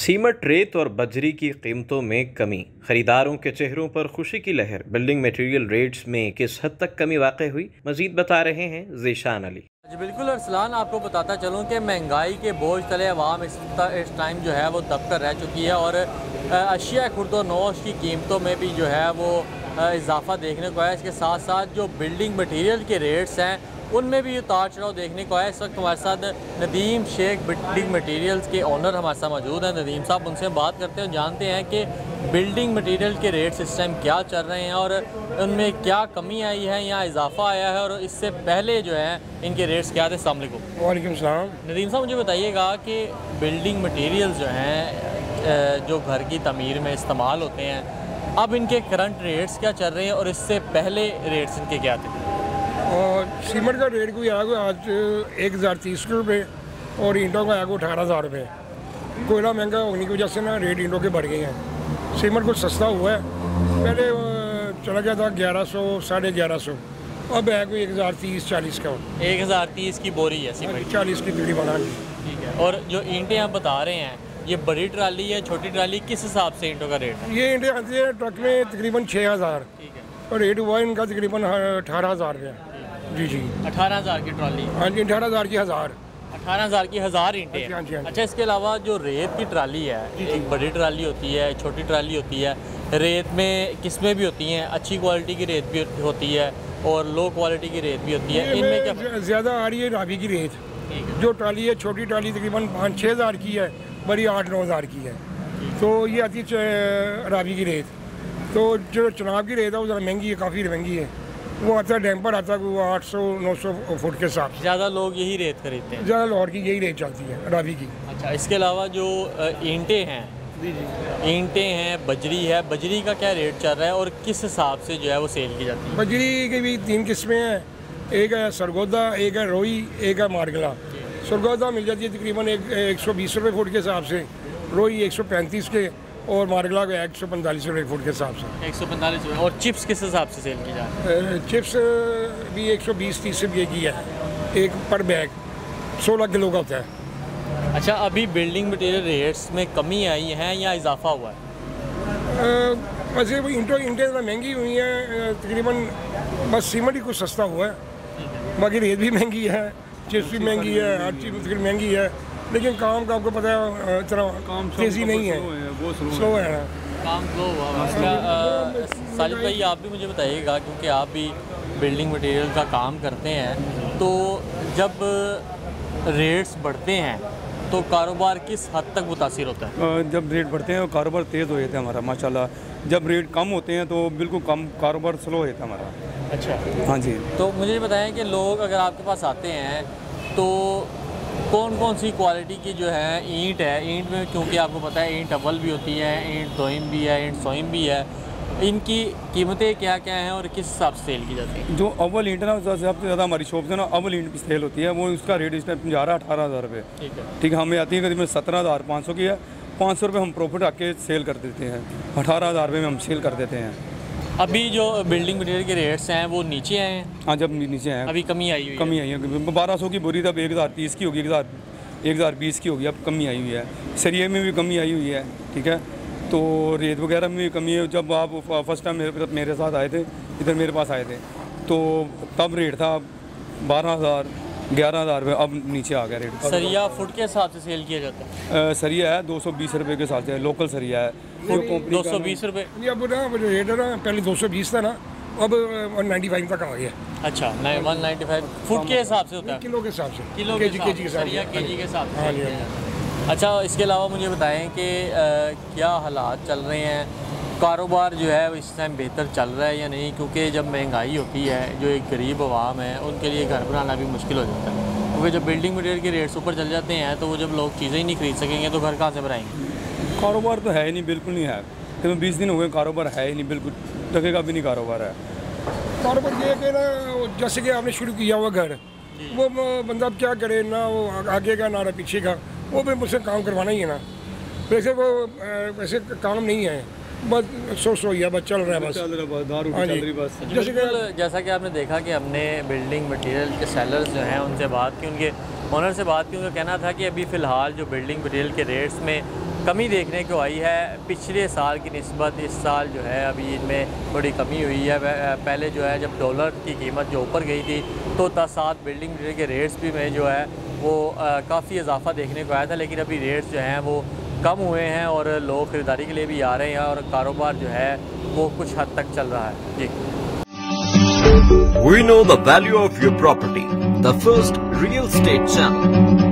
Cement, रेत और बजरी की कीमतों में कमी, खरीदारों के चेहरों पर खुशी की लहर। बिल्डिंग मटेरियल रेट्स में किस हद तक कमी वाक़ई हुई, मज़ीद बता रहे हैं ज़ीशान अली। जी बिल्कुल अरसलान, आपको बताता चलूँ कि महंगाई के बोझ तले अवाम इस टाइम जो है वो दबकर रह चुकी है और अशिया खुर्द व नौश की कीमतों में भी जो है वो इजाफा देखने को आया। इसके साथ साथ जो बिल्डिंग मटेरियल के रेट्स हैं उनमें भी उतार चढ़ाव देखने को आया। इस वक्त हमारे साथ नदीम शेख बिल्डिंग मटेरियल्स के ओनर हमारे साथ मौजूद हैं। नदीम साहब, उनसे बात करते हैं, जानते हैं कि बिल्डिंग मटेरियल के रेट्स इस टाइम क्या चल रहे हैं और उनमें क्या कमी आई है या इजाफा आया है, और इससे पहले जो है इनके रेट्स क्या थे। अस्सलाम वालेकुम। वालेकुम सलाम। नदीम साहब, मुझे बताइएगा कि बिल्डिंग मटेरियल्स जो हैं जो घर की तमीर में इस्तेमाल होते हैं, अब इनके करंट रेट्स क्या चल रहे हैं और इससे पहले रेट्स इनके क्या थे? और सीमेंट का रेट कोई आया आज 1030 रुपये और ईंटों का आया 18,000 रुपये। कोयला महंगा होने की वजह से ना रेट ईंटों के बढ़ गए हैं। सीमेंट कुछ सस्ता हुआ है, पहले चला गया था 1100 1150, अब है कोई 1030-40 का। 1030 की बोरी है सीमेंट, 40 की बीड़ी बना ली। ठीक है। और जो ईंटें आप बता रहे हैं, ये बड़ी ट्राली है, छोटी ट्राली, किस हिसाब से ईंटों का रेट है? ये ईंटें आती है ट्रक में तकरीबन 6000 और रेट हुआ है इनका तकरीबन 18,000 रुपया। जी जी, 18,000 की ट्रॉली। हाँ जी, 18,000 की 1000। 18,000 की 1000 ईंटें। हाँ जी, हाँ जी। अच्छा, इसके अलावा जो रेत की ट्राली है, एक बड़ी ट्राली होती है, छोटी ट्राली होती है। रेत में किस्में भी होती हैं, अच्छी क्वालिटी की रेत भी होती है और लो क्वालिटी की रेत भी होती है। इनमें क्या ज़्यादा आ रही है रावी की रेत। जो ट्राली है, छोटी ट्राली तकरीबन 5-6 हज़ार की है, बड़ी 8-9 हज़ार की है। तो ये आती है रावी की रेत। तो जो चुनाव की रेत है वो ज़रा महंगी है, काफ़ी महंगी है। वो आता है डैम्पर, आता है वो 800-900 फुट के हिसाब से। ज़्यादा लोग यही रेत खरीदते हैं? ज़्यादा लाहौर की यही रेत चलती है, रावी की। अच्छा, इसके अलावा जो ईंटें हैं, ईंटें हैं, बजरी है, बजरी का क्या रेट चल रहा है और किस हिसाब से जो है वो सेल की जाती है? बजरी की भी 3 किस्में हैं, एक है सरगोदा, एक है रोई, एक है मारगला। सरगोदा मिल जाती है तकरीबन 120 रुपये फुट के हिसाब से, रोई 135 के और मारगला को 145 रुपये फुट के हिसाब से। 145 रुपये। और चिप्स किस हिसाब से सेल की जाती है? चिप्स भी 120-30 रुपये की है एक पर बैग, 16 किलो का होता है। अच्छा, अभी बिल्डिंग मटेरियल रेट्स में कमी आई है या इजाफा हुआ है? वैसे वो इंटें ज़रा महंगी हुई हैं तकरीबन, बस सीमेंट ही कुछ सस्ता हुआ है, बाकी रेत भी महंगी है, चिप्स भी महंगी है, हर चीज़ तकरीबन महंगी है। लेकिन काम का आपको पता है इतना तेज़ी नहीं है, स्लो है ना काम स्लो हुआ। साजिद भाई, आप भी मुझे बताइएगा, क्योंकि आप भी बिल्डिंग मटेरियल का काम करते हैं, तो जब रेट्स बढ़ते हैं तो कारोबार किस हद तक मुतासिर होता है? जब रेट बढ़ते हैं तो कारोबार तेज़ हो जाता है हमारा, माशाल्लाह। जब रेट कम होते हैं तो बिल्कुल कम, कारोबार स्लो हो जाता है हमारा। अच्छा, हाँ जी। तो मुझे बताएं कि लोग अगर आपके पास आते हैं तो कौन कौन सी क्वालिटी की जो है ईंट है, ईंट में क्योंकि आपको पता है ईंट अव्वल भी होती है, ईंट दोइम भी है, ईंट सोइम भी है, इनकी कीमतें क्या क्या हैं और किस हिसाब से सेल की जाती है? जो अव्वल ईंट है ना, सबसे ज़्यादा हमारी शॉप से ना अव्वल ईंट की सेल होती है, वो उसका रेट इस टाइम जा रहा है 18,000 रुपये। ठीक है, हमें आती है करीबन 17,500 की है। 500 रुपये हम प्रॉफिट आके सेल कर देते हैं, 18,000 रुपये में हम सेल कर देते हैं। अभी जो बिल्डिंग मटेरियल के रेट्स हैं वो नीचे आए हैं? हाँ, जब नीचे आए, अभी कमी आई हुई कमी आई है। 1200 की बोरी तब 1030 की होगी, 1020 की होगी, अब कमी आई हुई है। सरिये में भी कमी आई हुई है, ठीक है। तो रेत वगैरह में भी कमी है। जब आप फर्स्ट टाइम मेरे साथ आए थे, इधर मेरे पास आए थे, तो तब रेट था 12,000 11,000 रुपये, अब नीचे आ गया रेट। सरिया फुट के हिसाब से सेल किया जाता है? सरिया है 220 रुपये के हिसाब से, लोकल सरिया है। 220 रुपये? अब ना रेट है ना, पहले 220 था ना, अब 195 तक आ गया। अच्छा, 195 फुट के हिसाब से होता है? किलो के हिसाब से, किलो केजी के हिसाब से, केजी के हिसाब से। हाँ जी। अच्छा, इसके अलावा मुझे बताएं कि क्या हालात चल रहे हैं, कारोबार जो है इस टाइम बेहतर चल रहा है या नहीं? क्योंकि जब महंगाई होती है, जो एक गरीब आवाम है उनके लिए घर बनाना भी मुश्किल हो जाता है, क्योंकि जब बिल्डिंग मटेरियल के रेट्स ऊपर चल जाते हैं तो वो जब लोग चीज़ें ही नहीं खरीद सकेंगे तो घर कहाँ से बनाएंगे? कारोबार तो है ही नहीं, बिल्कुल नहीं है। तो 20 दिन हो गए, कारोबार है ही नहीं, बिल्कुल लगेगा भी नहीं कारोबार है। कारोबार ये कि ना, जैसे कि आपने शुरू किया हुआ घर, वो बंदा अब क्या करे ना, वो आगे का ना पीछे का, वो भी मुझसे काम करवाना ही है ना। वैसे वो वैसे काम नहीं है, बस सो ही है, बस चल रहा है, बस दारू चल रही बस। जैसा कि आपने देखा कि हमने बिल्डिंग मटेरियल के सेलर्स जो हैं उनसे बात की, उनके ओनर से बात की। उनका कहना था कि अभी फ़िलहाल जो बिल्डिंग मटेरियल के रेट्स में कमी देखने को आई है। पिछले साल की निस्बत इस साल जो है अभी इनमें थोड़ी कमी हुई है। पहले जो है जब डॉलर की कीमत जो ऊपर गई थी तो साथ बिल्डिंग मटीरियल के रेट्स भी में जो है वो काफ़ी इजाफा देखने को आया था, लेकिन अभी रेट्स जो हैं वो कम हुए हैं और लोग ख़रीदारी के लिए भी आ रहे हैं और कारोबार जो है वो कुछ हद तक चल रहा है। जी। We know the value of your property. The first real estate channel.